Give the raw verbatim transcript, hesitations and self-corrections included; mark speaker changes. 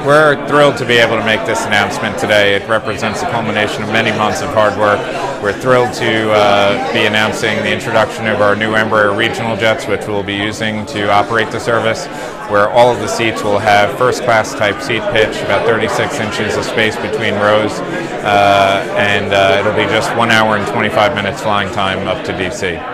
Speaker 1: We're thrilled to be able to make this announcement today. It represents the culmination of many months of hard work. We're thrilled to uh, be announcing the introduction of our new Embraer regional jets, which we'll be using to operate the service, where all of the seats will have first-class type seat pitch, about thirty-six inches of space between rows, uh, and uh, it'll be just one hour and twenty-five minutes flying time up to D C.